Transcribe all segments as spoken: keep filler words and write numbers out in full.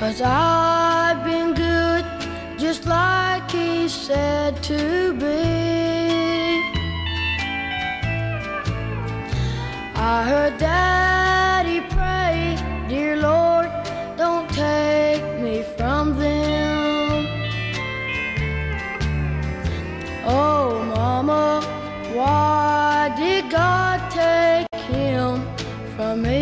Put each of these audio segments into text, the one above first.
'cause I've been good just like he said to be. I heard Daddy pray, dear Lord, don't take me from them. Oh, Mama, why did God take him from me?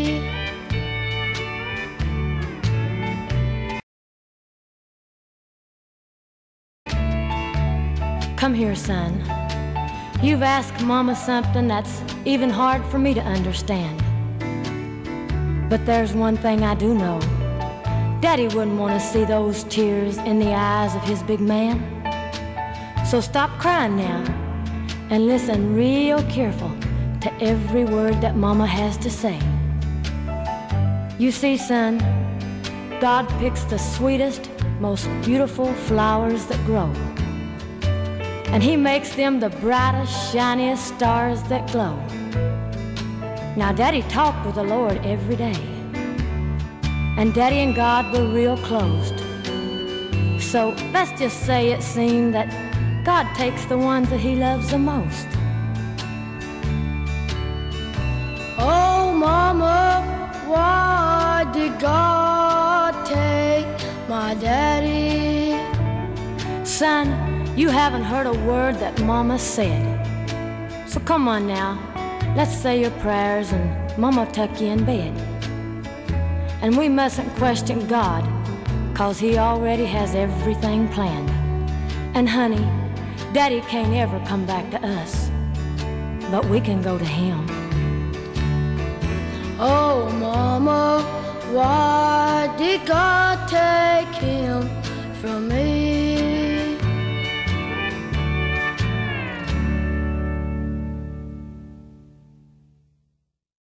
Come here, son. You've asked Mama something that's even hard for me to understand. But there's one thing I do know. Daddy wouldn't want to see those tears in the eyes of his big man. So stop crying now and listen real careful to every word that Mama has to say. You see, son, God picks the sweetest, most beautiful flowers that grow. And he makes them the brightest, shiniest stars that glow. Now, Daddy talked with the Lord every day, and Daddy and God were real close. So let's just say it seemed that God takes the ones that he loves the most. Oh, Mama, why did God take my daddy? Son, you haven't heard a word that Mama said. So come on now, let's say your prayers and Mama tuck you in bed. And we mustn't question God, 'cause he already has everything planned. And honey, Daddy can't ever come back to us, but we can go to him. Oh, Mama, why did God take him from me?